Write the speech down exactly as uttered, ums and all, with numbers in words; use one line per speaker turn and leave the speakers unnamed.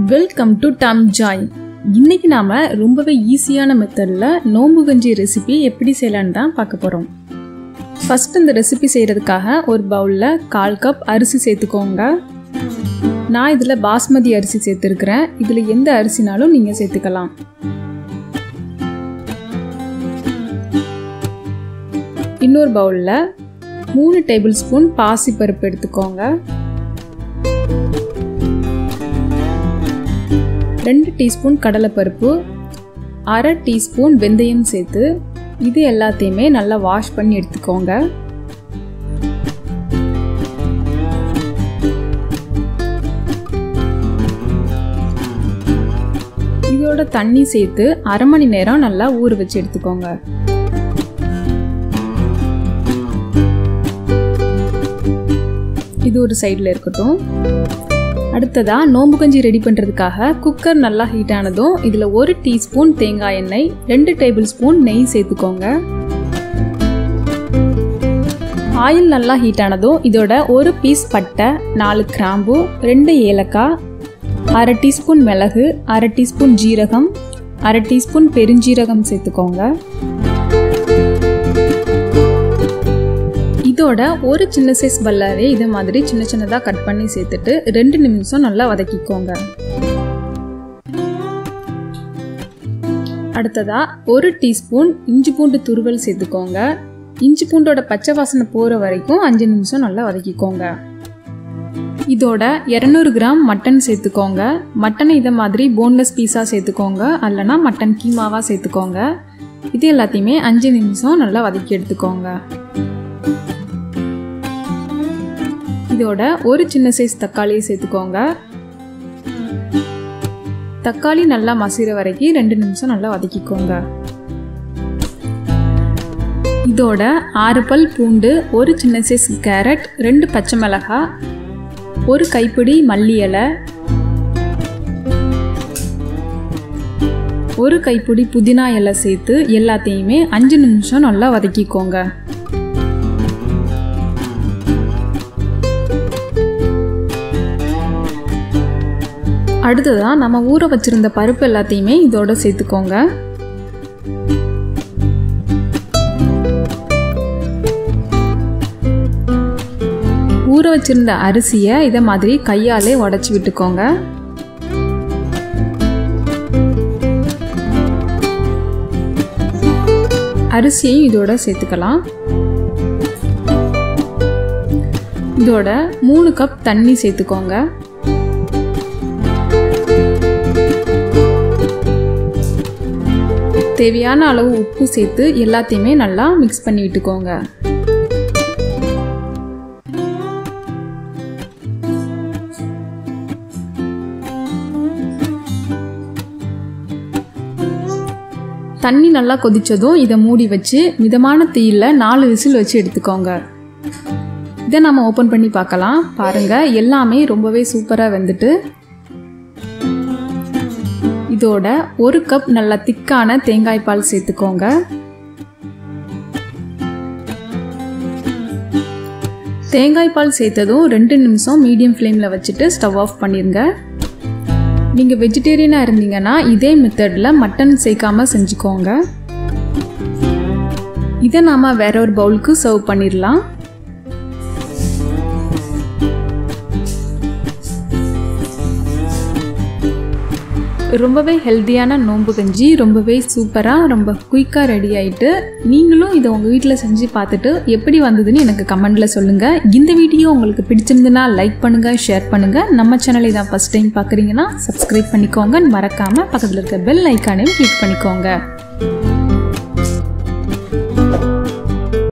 Welcome to டம் Joy. இன்னைக்கு நாம ரொம்பவே ஈஸியான மெத்தட்ல நோம்பு கஞ்சி ரெசிபி எப்படி செய்யலான்னு தான் பார்க்க போறோம். ஃபர்ஸ்ட் இந்த ரெசிபி செய்யறதுக்காக ஒரு பவுல்ல கால் கப் அரிசி சேர்த்துக்கோங்க. நான் இதுல பாஸ்மதி அரிசி சேர்த்துருக்கிறேன். இதுல எந்த அரிசினாலும் நீங்க சேர்த்துக்கலாம். இன்னொரு பவுல்ல மூணு டேபிள் ஸ்பூன் பாசி பருப்பு எடுத்துக்கோங்க. ரெண்டு டீஸ்பூன் கடலைப்பருப்பு, அரை டீஸ்பூன் வெந்தயம் சேர்த்து இது எல்லாத்தையுமே நல்லா வாஷ் பண்ணி எடுத்துக்கோங்க. இதோட தண்ணி சேர்த்து அரை மணி நேரம் நல்லா ஊற வச்சு எடுத்துக்கோங்க. இது ஒரு சைடில் இருக்கட்டும். அடுத்ததா நோம்பு கஞ்சி ரெடி பண்ணுறதுக்காக குக்கர் நல்லா ஹீட் ஆனதும் இதில் ஒரு டீஸ்பூன் தேங்காய் எண்ணெய், ரெண்டு டேபிள் ஸ்பூன் நெய் சேர்த்துக்கோங்க. ஆயில் நல்லா ஹீட் ஆனதும் இதோட ஒரு பீஸ் பட்டை, நாலு கிராம்பு, ரெண்டு ஏலக்காய், அரை டீஸ்பூன் மிளகு, அரை டீஸ்பூன் ஜீரகம், அரை டீஸ்பூன் பெருஞ்சீரகம் சேர்த்துக்கோங்க. இதோட ஒரு சின்ன சைஸ் பல்லாரி இதை மாதிரி சின்ன சின்னதாக கட் பண்ணி சேர்த்துட்டு ரெண்டு நிமிஷம் நல்லா வதக்கிக்கோங்க. அடுத்ததா ஒரு டீஸ்பூன் இஞ்சி பூண்டு துருவல் சேர்த்துக்கோங்க. இஞ்சி பூண்டோட பச்சை வாசனை போகிற வரைக்கும் அஞ்சு நிமிஷம் நல்லா வதக்கிக்கோங்க. இதோட இரநூறு கிராம் மட்டன் சேர்த்துக்கோங்க. மட்டனை இதை மாதிரி போன்லெஸ் பீஸாக சேர்த்துக்கோங்க, அல்லனா மட்டன் கீமாவாக சேர்த்துக்கோங்க. இது எல்லாத்தையுமே அஞ்சு நிமிஷம் நல்லா வதக்கி எடுத்துக்கோங்க. இதோட ஒரு சின்ன சைஸ் தக்காளியை சேர்த்துக்கோங்க. தக்காளி நல்லா மசிற வரைக்கும் ரெண்டு நிமிஷம் நல்லா வதக்கிக்கோங்க. இதோட ஆறு பல் பூண்டு, ஒரு சின்ன சைஸ் கேரட், ரெண்டு பச்சை மிளகாய், ஒரு கைப்பிடி மல்லி இலை, ஒரு கைப்பிடி புதினா இலை சேர்த்து எல்லாத்தையுமே அஞ்சு நிமிஷம் நல்லா வதக்கிக்கோங்க. அடுத்ததான் நம்ம ஊற வச்சிருந்த பருப்பு எல்லாத்தையுமே இதோட சேர்த்துக்கோங்க. ஊற வச்சிருந்த அரிசியை இதை மாதிரி கையாலே உடைச்சி விட்டுக்கோங்க. அரிசியையும் இதோட சேர்த்துக்கலாம். இதோட மூணு கப் தண்ணி சேர்த்துக்கோங்க. தேவையான அளவு உப்பு சேர்த்து எல்லாத்தையுமே நல்லா மிக்ஸ் பண்ணி விட்டுக்கோங்க. தண்ணி நல்லா கொதிச்சதும் இதை மூடி வச்சு மிதமான தீயில நாலு விசில் வச்சு எடுத்துக்கோங்க. இதை நம்ம ஓப்பன் பண்ணி பார்க்கலாம். பாருங்க, எல்லாமே ரொம்பவே சூப்பராக வெந்துட்டு. இதோட ஒரு கப் நல்லா திக்கான தேங்காய் பால் சேர்த்துக்கோங்க. தேங்காய் பால் சேர்த்ததும் ரெண்டு நிமிஷம் மீடியம் ஃப்ளேமில் வச்சுட்டு ஸ்டவ் ஆஃப் பண்ணிருங்க. நீங்கள் வெஜிடேரியனாக இருந்தீங்கன்னா இதே மெத்தடில் மட்டன் சேர்க்காம செஞ்சுக்கோங்க. இதை நாம் வேற ஒரு பவுலுக்கு சர்வ் பண்ணிடலாம். ரொம்பவே ஹெல்த்தியான நோம்பு கஞ்சி ரொம்பவே சூப்பராக ரொம்ப குயிக்காக ரெடி ஆகிட்டு, நீங்களும் இதை உங்கள் வீட்டில் செஞ்சு பார்த்துட்டு எப்படி வந்ததுன்னு எனக்கு கமெண்டில் சொல்லுங்கள். இந்த வீடியோ உங்களுக்கு பிடிச்சிருந்துன்னா லைக் பண்ணுங்கள், ஷேர் பண்ணுங்கள். நம்ம சேனலை தான் ஃபஸ்ட் டைம் பார்க்குறீங்கன்னா சப்ஸ்கிரைப் பண்ணிக்கோங்க. மறக்காமல் பக்கத்தில் இருக்க பெல் ஐக்கானையும் கிளிக் பண்ணிக்கோங்க.